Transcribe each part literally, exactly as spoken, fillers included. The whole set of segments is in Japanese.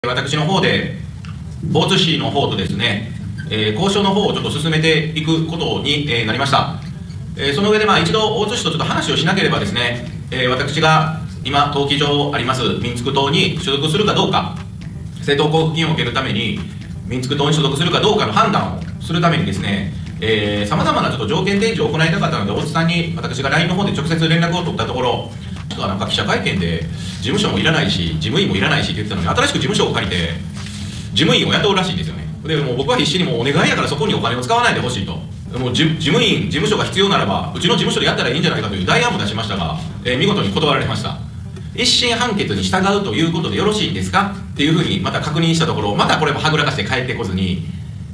私の方で、大津市の方とですね、えー、交渉の方をちょっと進めていくことに、えー、なりました。えー、その上で、まあ、一度大津市とちょっと話をしなければですね、えー、私が今、登記上あります民族党に所属するかどうか、政党交付金を受けるために、民族党に所属するかどうかの判断をするためにですね、さまざまなちょっと条件提示を行いたかったので、大津さんに私が ライン の方で直接連絡を取ったところ、ちょっとなんか記者会見で、事務所もいらないし、事務員もいらないしって言ってたのに、新しく事務所を借りて、事務員を雇うらしいんですよね。でもう僕は必死にもうお願いやからそこにお金を使わないでほしいと。もう事務員、事務所が必要ならば、うちの事務所でやったらいいんじゃないかという代案も出しましたが、えー、見事に断られました。一審判決に従うということでよろしいんですかっていうふうにまた確認したところ、またこれもはぐらかして帰ってこずに、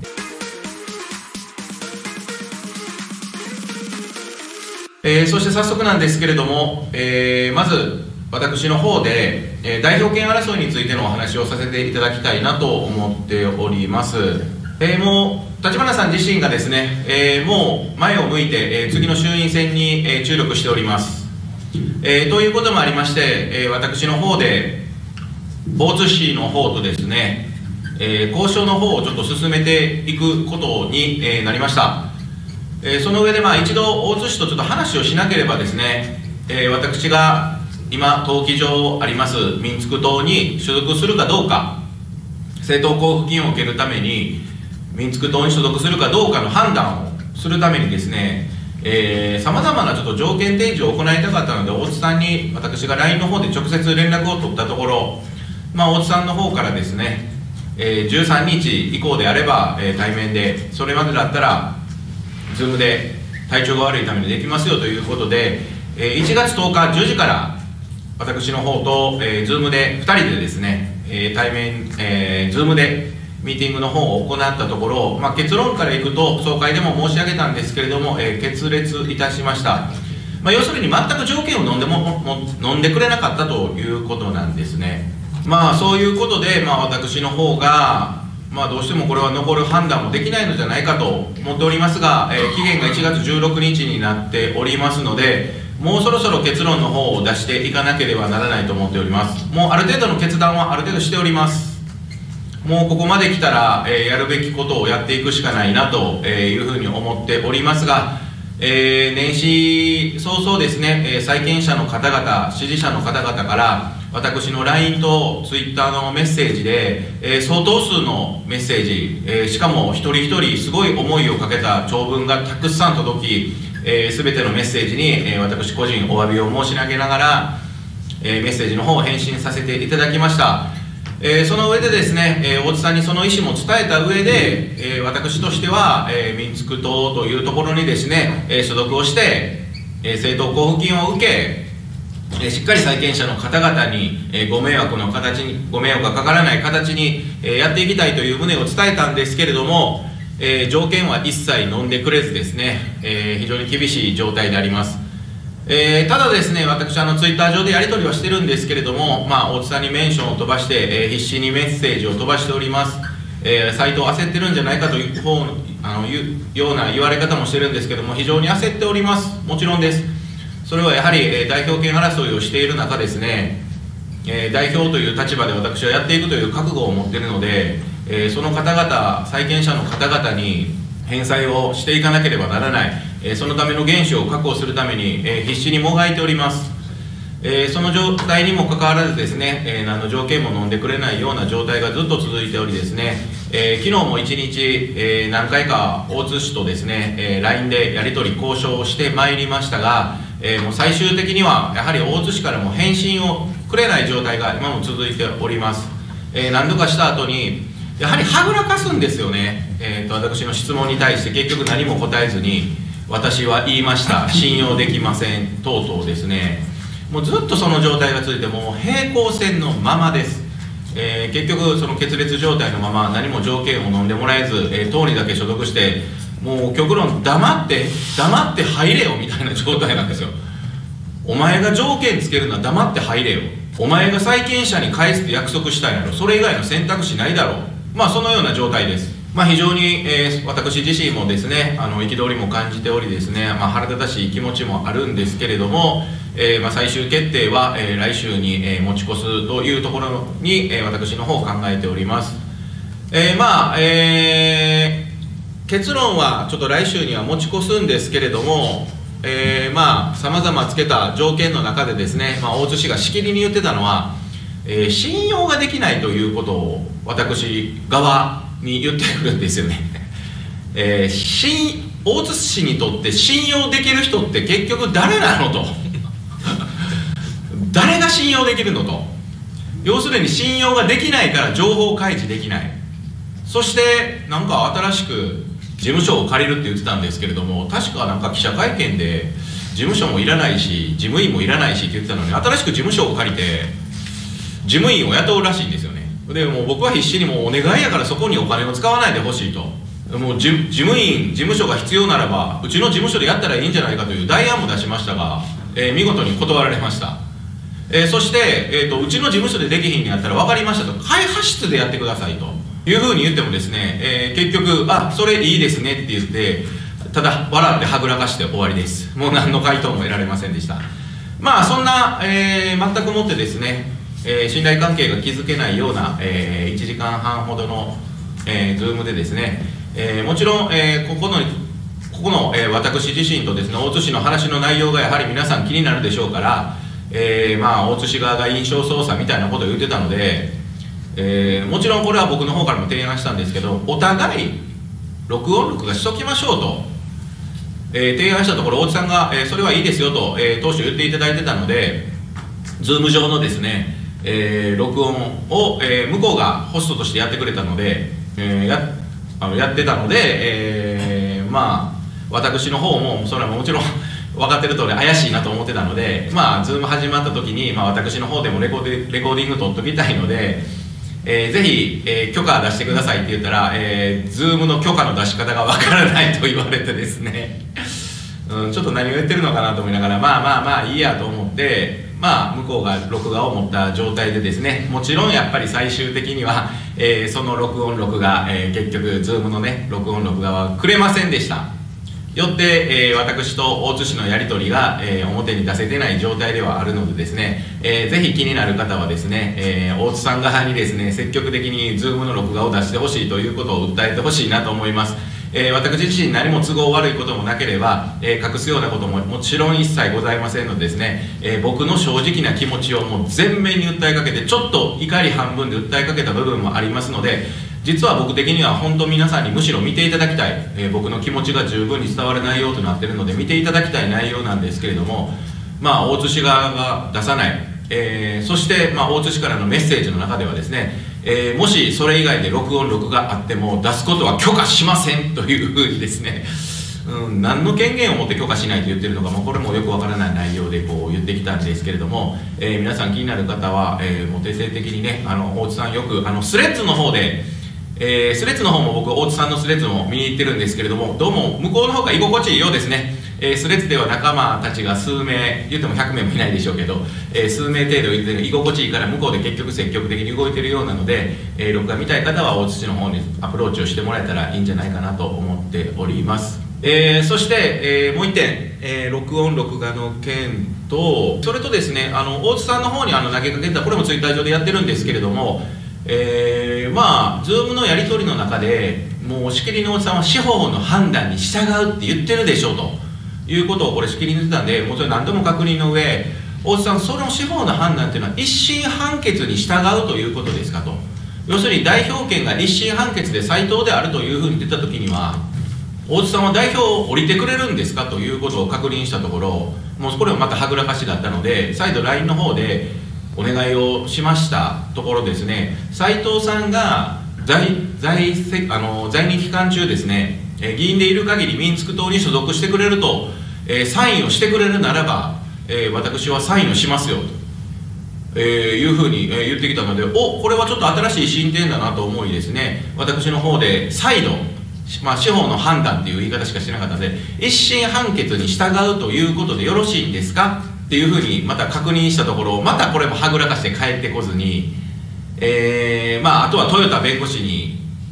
えー、そして早速なんですけれども、えー、まず私の方で、えー、代表権争いについてのお話をさせていただきたいなと思っております。えー、もう立花さん自身がですね、えー、もう前を向いて、えー、次の衆院選に、えー、注力しております。えー、ということもありまして、えー、私の方で大津市の方とですね、えー、交渉の方をちょっと進めていくことに、えー、なりました。えー、その上で、まあ、一度大津市とちょっと話をしなければですね、えー、私が今登記上あります民族党に所属するかどうか、政党交付金を受けるために民族党に所属するかどうかの判断をするためにですね、さまざまなちょっと条件提示を行いたかったので、大津さんに私が ライン の方で直接連絡を取ったところ、まあ、大津さんの方からですね、えー、じゅうさんにち以降であれば、えー、対面で、それまでだったら Zoom で体調が悪いためにできますよということで、えー、いちがつとおかじゅうじから私の方と、えー、Zoom でふたりでですね、えー、対面、えー、Zoom でミーティングの方を行ったところ、まあ、結論からいくと総会でも申し上げたんですけれども、えー、決裂いたしました。まあ、要するに全く条件を飲んでもも飲んでくれなかったということなんですね。まあそういうことで、まあ、私の方が、まあ、どうしてもこれは残る判断もできないのじゃないかと思っておりますが、えー、期限がいちがつじゅうろくにちになっておりますので、もうそろそろ結論の方を出していかなければならないと思っております。もうある程度の決断はある程度しております。もうここまで来たら、えー、やるべきことをやっていくしかないなというふうに思っておりますが、えー、年始早々ですね、えー、債権者の方々、支持者の方々から私の ライン と ツイッター のメッセージで、えー、相当数のメッセージ、えー、しかも一人一人すごい思いをかけた長文がたくさん届き、えー、全てのメッセージに、えー、私個人お詫びを申し上げながら、えー、メッセージの方を返信させていただきました。えー、その上でですね、えー、大津さんにその意思も伝えた上で、えー、私としては、えー、民族党というところにですね、えー、所属をして、えー、政党交付金を受け、えー、しっかり債権者の方々に、えー、ご迷惑の形にご迷惑がかからない形に、えー、やっていきたいという旨を伝えたんですけれども、えー、条件は一切飲んでくれずですね、えー、非常に厳しい状態であります。えー、ただですね、私あのツイッター上でやり取りはしてるんですけれども、まあ、大津さんにメンションを飛ばして、えー、必死にメッセージを飛ばしております。えー、サイト焦ってるんじゃないかという方あのいうような言われ方もしてるんですけども、非常に焦っております。もちろんです。それはやはり、えー、代表権争いをしている中ですね、えー、代表という立場で私はやっていくという覚悟を持っているので、えー、その方々、債権者の方々に返済をしていかなければならない、えー、そのための原資を確保するために、えー、必死にもがいております。えー、その状態にもかかわらずですね、えー、何の条件も飲んでくれないような状態がずっと続いておりですね、えー、昨日も一日、えー、何回か大津市とですね、えー、ライン でやり取り交渉をしてまいりましたが、えー、もう最終的にはやはり大津市からも返信をくれない状態が今も続いております。えー、何度かした後にやはりはぐらかすんですよね。えー、と私の質問に対して結局何も答えずに、私は言いました、信用できません等々ですね、もうずっとその状態が続いて、もう平行線のままです。えー、結局その決裂状態のまま、何も条件を飲んでもらえず、えー、党にだけ所属して、もう極論黙って黙って入れよみたいな状態なんですよ。お前が条件つけるのは黙って入れよ、お前が債権者に返すって約束したんやろ、それ以外の選択肢ないだろう、まあそのような状態です。 まあ、非常に、えー、私自身もですね、あの憤りも感じておりですね、まあ、腹立たしい気持ちもあるんですけれども、えーまあ、最終決定は、えー、来週に、えー、持ち越すというところに、えー、私の方考えております。えー、まあ、えー、結論はちょっと来週には持ち越すんですけれども、えー、まあさまざまつけた条件の中でですね、まあ、大津氏がしきりに言ってたのは、えー、信用ができないということを私側に言ってくるんですよね。えー、新大津氏にとって信用できる人って結局誰なのと誰が信用できるのと、要するに信用ができないから情報開示できない、そしてなんか新しく事務所を借りるって言ってたんですけれども、確かなんか記者会見で事務所もいらないし事務員もいらないしって言ってたのに、新しく事務所を借りて事務員を雇うらしいんですよね。でもう僕は必死にもうお願いやからそこにお金を使わないでほしいと、もう事務員事務所が必要ならばうちの事務所でやったらいいんじゃないかという代案も出しましたが、えー、見事に断られました。えー、そして、えーと、うちの事務所でできひんにやったら分かりましたと、開発室でやってくださいというふうに言ってもですね、えー、結局あそれいいですねって言ってただ笑ってはぐらかして終わりです。もう何の回答も得られませんでした。まあそんな、えー、全くもってですね、えー、信頼関係が築けないような、えー、いちじかんはんほどの、えー、ズームでですね、えー、もちろん、えー、ここのここの、えー、私自身とですね大津市の話の内容がやはり皆さん気になるでしょうから、えー、まあ大津市側が印象操作みたいなことを言ってたので、えー、もちろんこれは僕の方からも提案したんですけど、お互い録音録画しときましょうと、えー、提案したところ大津さんが、えー、それはいいですよと、えー、当初言っていただいてたので、ズーム上のですね、えー、録音を、えー、向こうがホストとしてやってくれたので、えー、や, あのやってたので、えー、まあ私の方もそれはもちろん分かってる通り怪しいなと思ってたので、まあズーム始まった時に、まあ、私の方でもレコーデレコーディング取っときたいので、えー、ぜひ、えー、許可出してくださいって言ったら、えー、ズームの許可の出し方が分からないと言われてですね、うん、ちょっと何を言ってるのかなと思いながら、まあまあまあいいやと思って、まあ向こうが録画を持った状態でですね、もちろんやっぱり最終的には、えー、その録音録画、えー、結局ズームのね録音録画はくれませんでした。よって、えー、私と大津市のやり取りが、えー、表に出せてない状態ではあるのでですね、えー、ぜひ気になる方はですね、えー、大津さん側にですね積極的に Zoom の録画を出してほしいということを訴えてほしいなと思います。えー、私自身何も都合悪いこともなければ、えー、隠すようなことももちろん一切ございませんのでですね、えー、僕の正直な気持ちをもう全面に訴えかけて、ちょっと怒り半分で訴えかけた部分もありますので、実は僕的には本当皆さんにむしろ見ていただきたい、えー、僕の気持ちが十分に伝わる内容となっているので見ていただきたい内容なんですけれども、まあ大津市側が出さない、えー、そして、まあ、大津市からのメッセージの中ではですね、えー、もしそれ以外で録音録画あっても出すことは許可しませんというふうにですね、うん、何の権限を持って許可しないと言ってるのか、まあ、これもよくわからない内容でこう言ってきたんですけれども、えー、皆さん気になる方は、えー、もう定性的にね、あの大津さんよくあのスレッズの方で、えー、スレッズの方も僕大津さんのスレッズも見に行ってるんですけれども、どうも向こうの方が居心地いいようですね。えー、スレッズでは仲間たちが数名、言ってもひゃくめいもいないでしょうけど、えー、数名程度いて居心地いいから向こうで結局積極的に動いてるようなので、えー、録画見たい方は大津市の方にアプローチをしてもらえたらいいんじゃないかなと思っております。えー、そして、えー、もう一点、えー、録音録画の件と、それとですね、あの大津さんの方にあの投げかけた、これもツイッター上でやってるんですけれども、えー、まあ Zoom のやり取りの中でもうしきりの大津さんは司法の判断に従うって言ってるでしょうということをこれしきりに言ってたんで、もうそれ何度も確認の上、大津さんその司法の判断っていうのは一審判決に従うということですかと。要するに代表権が一審判決で斉当であるというふうに出た時には大津さんは代表を降りてくれるんですかということを確認したところ、もうこれもまたはぐらかしだったので再度 ライン の方でお願いをしましたところですね、斉藤さんが 在, 在, あの在任期間中ですね、え議員でいる限り民族党に所属してくれると、えー、サインをしてくれるならば、えー、私はサインをしますよと、えー、いうふうに、えー、言ってきたので、おこれはちょっと新しい進展だなと思いですね、私の方で再度、まあ、司法の判断という言い方しかしてなかったので、一審判決に従うということでよろしいんですかっていうふうにまた確認したところ、またこれもはぐらかして帰ってこずに、えーまあ、あとは豊田弁護士に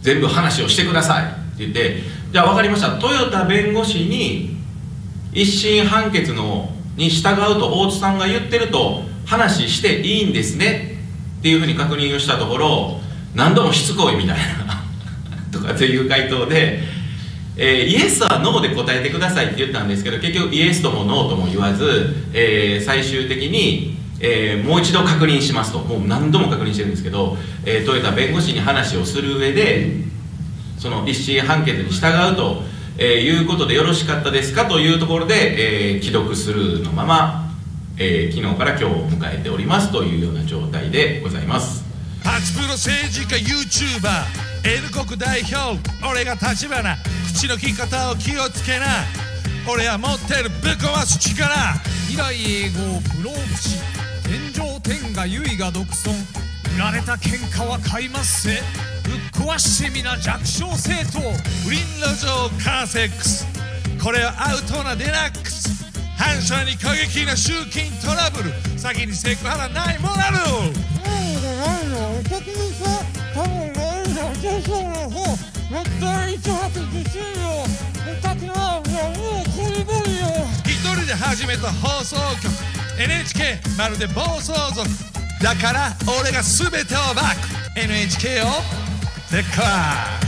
全部話をしてくださいって言って、じゃあ分かりました、豊田弁護士に一審判決のに従うと大津さんが言ってると話していいんですねっていうふうに確認をしたところ、何度もしつこいみたいなとかっていう回答で、えー、イエスはノーで答えてくださいって言ったんですけど、結局イエスともノーとも言わず、えー、最終的に、えー、もう一度確認しますと、もう何度も確認してるんですけど、えー、豊田弁護士に話をする上でその一審判決に従うと、えー、いうことでよろしかったですかというところで、えー、既読スルーのまま、えー、昨日から今日を迎えておりますというような状態でございます。 パチプロ政治家 YouTuber N 国代表、俺が立花、口の利き方を気をつけな。俺は持ってるぶっ壊す力。 未来永劫不老不死、天上天下唯我独尊。売られた喧嘩は買いますせ、ぶっ壊してみな弱小生徒。 不倫路上カーセックス、これはアウトなデラックス。反射に過激な集金トラブル、先にセクハラないモラル。一人で始めた放送局 エヌエイチケー まるで暴走族だから俺が全てをバック エヌエイチケー をでっかい